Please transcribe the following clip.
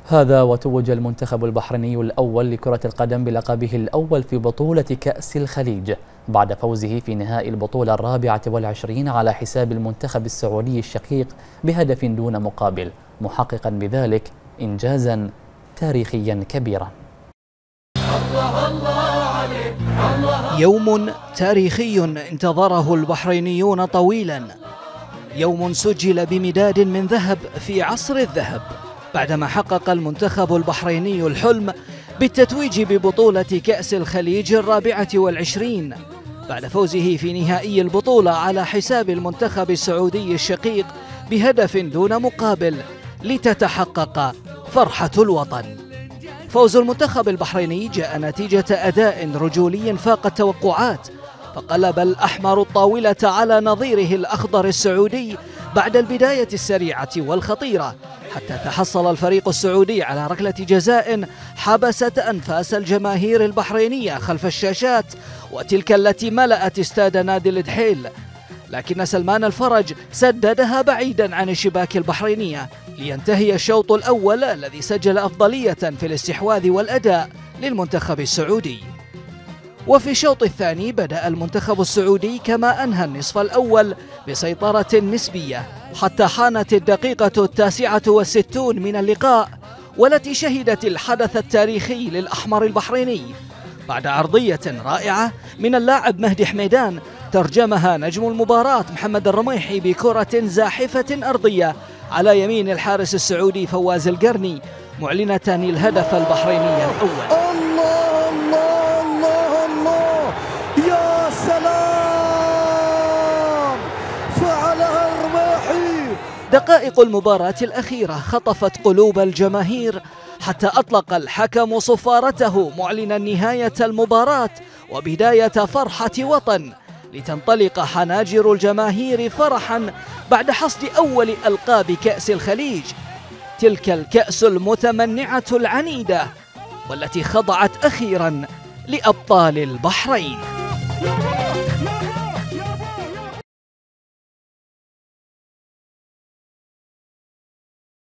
هذا وتوج المنتخب البحريني الأول لكرة القدم بلقبه الأول في بطولة كأس الخليج بعد فوزه في نهائي البطولة 24 على حساب المنتخب السعودي الشقيق بهدف دون مقابل، محققا بذلك إنجازا تاريخيا كبيرا. يوم تاريخي انتظره البحرينيون طويلا، يوم سجل بمداد من ذهب في عصر الذهب بعدما حقق المنتخب البحريني الحلم بالتتويج ببطولة كأس الخليج 24 بعد فوزه في نهائي البطولة على حساب المنتخب السعودي الشقيق بهدف دون مقابل لتتحقق فرحة الوطن. فوز المنتخب البحريني جاء نتيجة أداء رجولي فاق التوقعات، فقلب الأحمر الطاولة على نظيره الأخضر السعودي بعد البداية السريعة والخطيرة، حتى تحصل الفريق السعودي على ركلة جزاء حبست أنفاس الجماهير البحرينية خلف الشاشات، وتلك التي ملأت استاد نادي الدحيل، لكن سلمان الفرج سددها بعيدا عن الشباك البحرينية لينتهي الشوط الأول الذي سجل أفضلية في الاستحواذ والأداء للمنتخب السعودي. وفي الشوط الثاني بدأ المنتخب السعودي كما أنهى النصف الأول بسيطرة نسبية حتى حانت الدقيقة 69 من اللقاء، والتي شهدت الحدث التاريخي للأحمر البحريني بعد عرضية رائعة من اللاعب مهدي حميدان ترجمها نجم المباراة محمد الرميحي بكرة زاحفة أرضية على يمين الحارس السعودي فواز القرني، معلنة الهدف البحريني الأول. يا سلام، فعلها الرميحي. دقائق المباراة الأخيرة خطفت قلوب الجماهير حتى أطلق الحكم صفارته معلنا نهاية المباراة وبداية فرحة وطن، لتنطلق حناجر الجماهير فرحا بعد حصد أول ألقاب كأس الخليج، تلك الكأس المتمنعة العنيدة والتي خضعت أخيرا لأبطال البحرين.